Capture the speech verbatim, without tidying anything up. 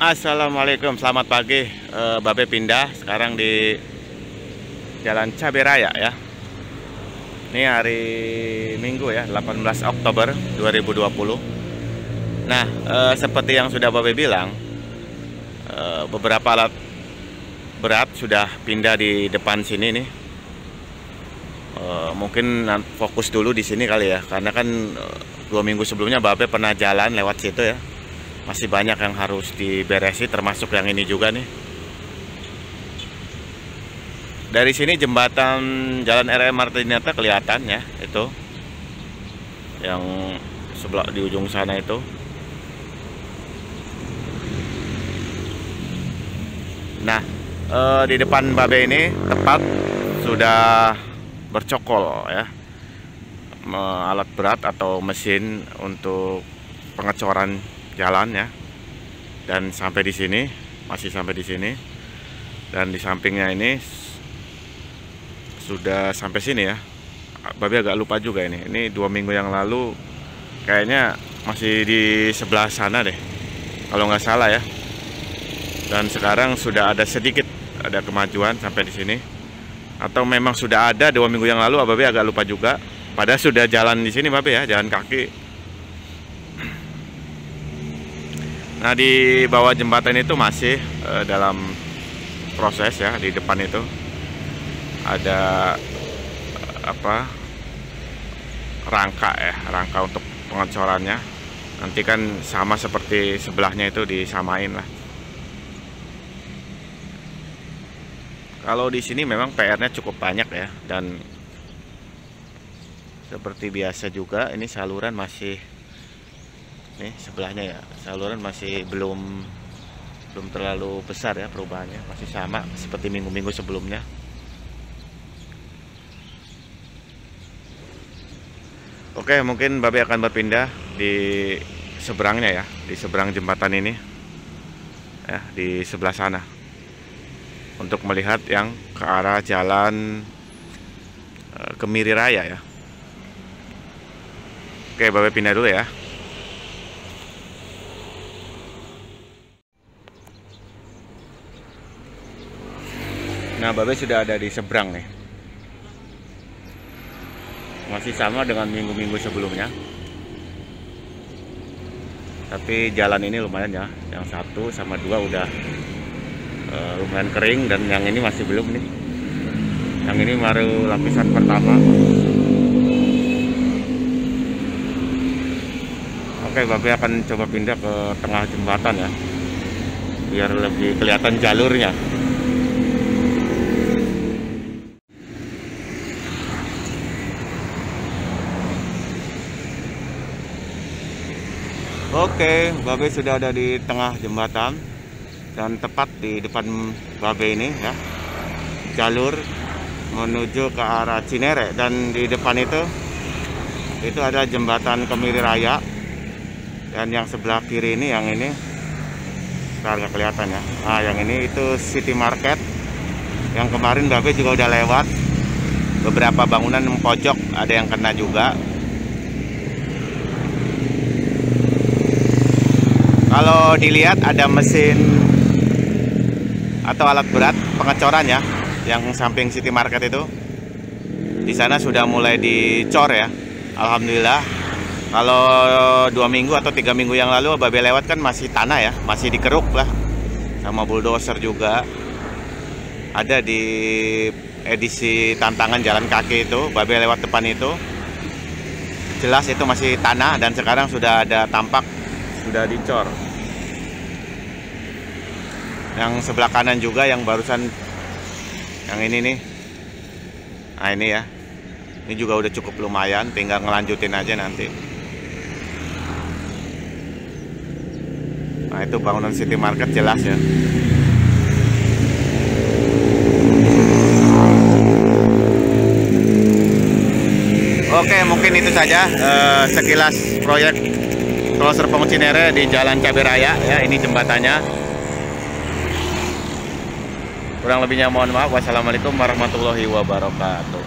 Assalamualaikum, selamat pagi. e, Babe pindah sekarang di Jalan Cabai Raya ya. Ini hari Minggu ya, delapan belas Oktober dua ribu dua puluh. Nah, e, seperti yang sudah Babe bilang, e, beberapa alat berat sudah pindah di depan sini nih. E, mungkin fokus dulu di sini kali ya, karena kan e, dua minggu sebelumnya Babe pernah jalan lewat situ ya. Masih banyak yang harus diberesi, termasuk yang ini juga nih. Dari sini jembatan Jalan R M Martinata kelihatan ya, itu yang sebelah di ujung sana itu. Nah, eh, di depan Babe ini tepat sudah bercokol ya, alat berat atau mesin untuk pengecoran jalan ya, dan sampai di sini masih sampai di sini, dan di sampingnya ini sudah sampai sini ya. Babe agak lupa juga ini ini dua minggu yang lalu kayaknya masih di sebelah sana deh kalau nggak salah ya, dan sekarang sudah ada sedikit ada kemajuan sampai di sini, atau memang sudah ada dua minggu yang lalu. Babe agak lupa juga, padahal sudah jalan di sini Babe ya, jalan kaki. Nah, di bawah jembatan itu masih e, dalam proses ya. Di depan itu ada e, apa rangka ya, rangka untuk pengecorannya. Nanti kan sama seperti sebelahnya itu, disamain lah. Kalau di sini memang P R-nya cukup banyak ya, dan seperti biasa juga ini saluran masih nih sebelahnya ya, saluran masih belum belum terlalu besar ya perubahannya, masih sama seperti minggu-minggu sebelumnya. Oke, mungkin Babe akan berpindah di seberangnya ya, di seberang jembatan ini ya, di sebelah sana, untuk melihat yang ke arah jalan Kemiri Raya ya. Oke, Babe pindah dulu ya. Nah, Babe sudah ada di seberang nih. Masih sama dengan minggu-minggu sebelumnya. Tapi jalan ini lumayan ya. Yang satu sama dua udah e, lumayan kering, dan yang ini masih belum nih. Yang ini baru lapisan pertama. Oke, Babe akan coba pindah ke tengah jembatan ya, biar lebih kelihatan jalurnya. Oke, Babe sudah ada di tengah jembatan, dan tepat di depan Babe ini ya, jalur menuju ke arah Cinere, dan di depan itu itu ada jembatan Kemiri Raya, dan yang sebelah kiri ini, yang ini nggak kelihatan ya. Nah, yang ini itu City Market, yang kemarin Babe juga udah lewat. Beberapa bangunan pojok ada yang kena juga. Kalau dilihat ada mesin atau alat berat pengecoran ya, yang samping City Market itu. Di sana sudah mulai dicor ya. Alhamdulillah. Kalau dua minggu atau tiga minggu yang lalu Babe lewat kan masih tanah ya, masih dikeruk lah sama bulldozer juga. Ada di edisi tantangan jalan kaki itu, Babe lewat depan itu, jelas itu masih tanah, dan sekarang sudah ada tampak sudah dicor. Yang sebelah kanan juga, yang barusan yang ini nih. Nah, ini ya. Ini juga udah cukup lumayan, tinggal ngelanjutin aja nanti. Nah, itu bangunan City Market jelas ya. Oke, mungkin itu saja eh, sekilas proyek Tol Serpong Cinere di Jalan Cabai Raya ya. Ini jembatannya. Kurang lebihnya mohon maaf. Wassalamualaikum warahmatullahi wabarakatuh.